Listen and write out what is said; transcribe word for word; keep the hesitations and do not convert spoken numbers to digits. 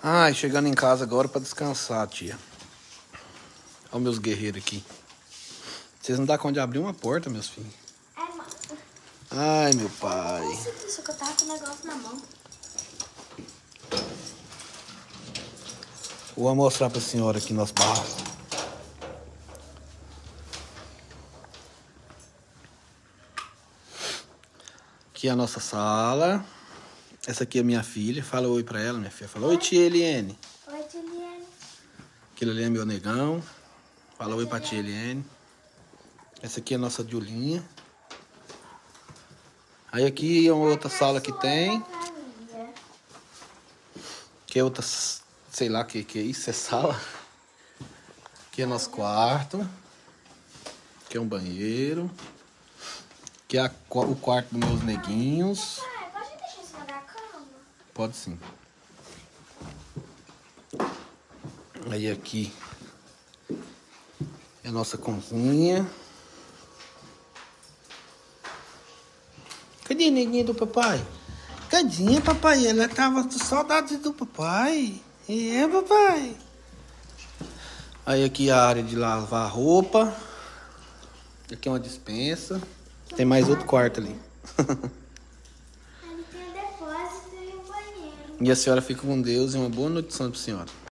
Ai, chegando em casa agora pra descansar, tia. Olha meus guerreiros aqui. Vocês não dão conta de abrir uma porta, meus filhos. É, mano. Ai, meu pai. Eu consegui, isso que eu tava com o negócio na mão. Vou mostrar pra senhora aqui nosso barraco. Aqui é a nossa sala. Essa aqui é minha filha. Fala oi pra ela, minha filha. Fala oi, tia Eliane. Oi, Juliane. Aquele ali é meu negão. Fala oi pra tia Eliane. Essa aqui é a nossa Julinha. Aí aqui é uma outra sala que tem. Que é outra, sei lá o que, que é isso, é sala. Aqui é nosso quarto. Aqui é um banheiro. Aqui é a, o quarto dos meus neguinhos. Pai, pode deixar em cima da cama? Pode sim. Aí aqui é a nossa cozinha. Cadê a neguinha do papai? Cadinha, papai? Ela tava com saudade do papai. É, papai. Aí aqui a área de lavar roupa. Aqui é uma despensa. Tem mais outro quarto ali. Ali tem o depósito e o banheiro. E a senhora fica com Deus e uma boa noite de sono pra senhora.